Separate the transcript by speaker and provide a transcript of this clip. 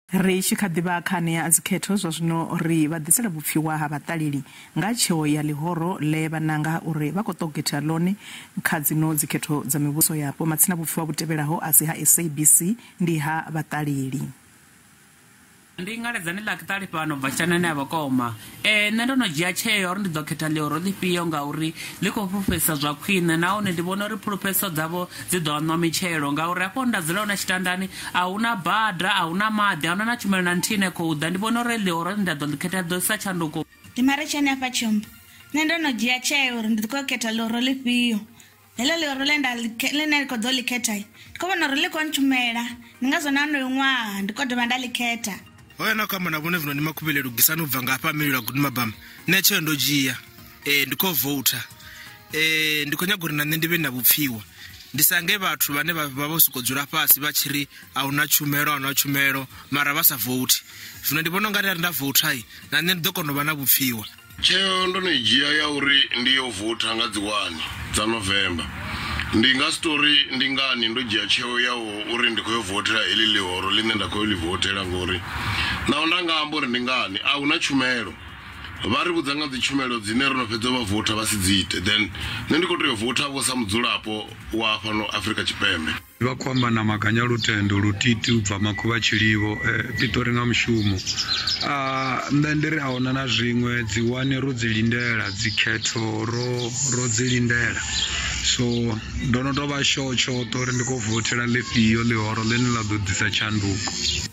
Speaker 1: Re shi khadiba khane ya azikhetho zwino ri vha ḓisela vhupfiwa ha vhaṱaleli nga tsheo ya ḽihoro le vhananga uri vha khou ṱogetha ḽone kha dzino dzikhetho dza mivhuso yapo. Matsina vhupfiwa vhutevhelaho a si ha SABC ndi ha vhaṱaleli.
Speaker 2: Ndi ngaledzani ḽa kiṱali fhano bva tshanani ya vhakoma nṋe ndo no dzhia tsheo uri ndi ḓo khetha ḽihoro ḽifhio ngauri ḽi khou fhulufhesa zwa khwine nahone ndi vhona uri phulufheso dzavho dzi ḓo ṅwa mitshelo ngauri hafho nda dzula hona tshitandani a huna bada a huna maḓi a huna na tshumelo na nthihi ine khou ḓa ndi vhona uri ḽihoro nda ḓo ḽi khetha ḓo sa tshanduko.
Speaker 3: Ndi Maretshani afha Tshombo nṋe ndo no dzhia tsheo uri ndi khou khetha ḽihoro ḽifhio heḽo ḽihoro ḽine khou ḓo ḽi khetha ndi khou vhona uri ḽi khou ntshumela ndi ngazwo na honoyo ṅwaha ndi khou dovha nda ḽi khetha.
Speaker 4: Oyana kama na vhone vhino ni makhuvhele lugisana ubva nga hafha Mililo Good Mabama nṋe tsheo ndo dzhia ndi khou vote ndi khou nyaga uri na nṋe ndi vhe na vhupfiwa ndi sange vhathu vhane vha vha soko dzula fhasi vha tshiri a huna tshumelo mara vha sa vote zwino ndi vhona nga ri nda vote na nṋe ndi ḓo kona u vha na vhupfiwa.
Speaker 5: Tsheo ndo no dzhia ya uri ndi yo vote nga dzi 1 dza November ndi nga story ndi ngani ndo dzhia tsheo ya uri ndi khou votela eli ḽihoro ḽine nda khou ḽi votela ngori na nda nga amba uri ndi ngani a huna tshumelo vha ri vhudza nga dzi tshumelo dzine ro no fhedza vha vota vha si dzite then nṋe ndi khou tea u vota vho sa mudzulapo wa fhano Afrika Tshipembe.
Speaker 6: Vha khou amba na Maganya Lutendo Lutiti ubva Makhuvha Tshilivo Pitori nga mushumo nṋe ndi ri a huna na zwiṅwe dzi 1 ro dzi lindela dzi khetho ro dzi lindela so ndo no tou vha tshoṱo uri ndi khou votela ḽifhio ḽihoro ḽine ḽa ḓo ḓisa tshanduko.